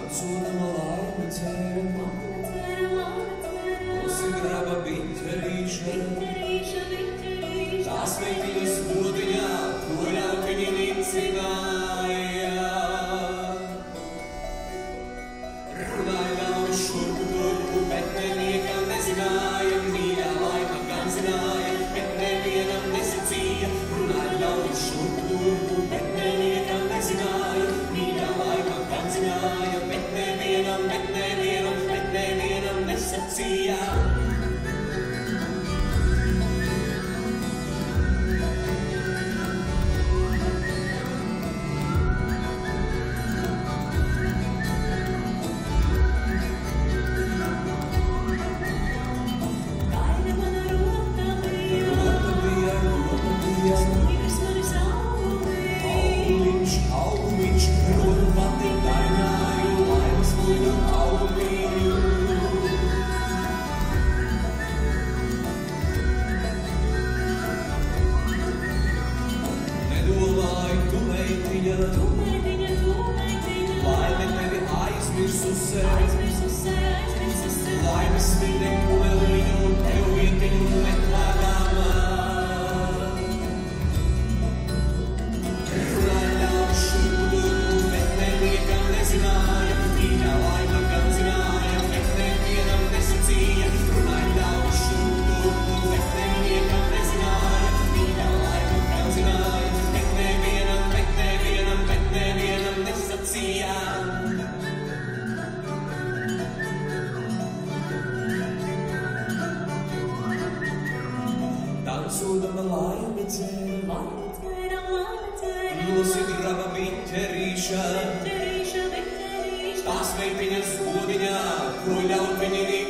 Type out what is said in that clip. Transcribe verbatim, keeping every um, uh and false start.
Tancodama laime dzēra, klusi graba biķerīša, tās meitiņas godiņā, ko ļautiņi nicināja. Runāja daudz šurpu turpu, bet nevienam nezināja, mīļā laime gan zināja, bet nevienam nesacīja. Runāja daudz šurpu turpu, bet nevienam nezināja, mīļā laime gan zināja, bet nevienam, bet nevienam, bet nevienam nesacīja. Augumiņš, rodu pati daināju, laimes muļu augumiņu. Nedomāju, tu meitiņa, tu meitiņa, tu meitiņa, laime tevi aizmirsusē, aizmirsusē, aizmirsusē, laimes mīļa, ko vēl viņu, tev vietiņu meklēdama. Tancodama laime dzēra, klusi graba biķerīša, tās meitiņas godiņā, ko ļaut viņi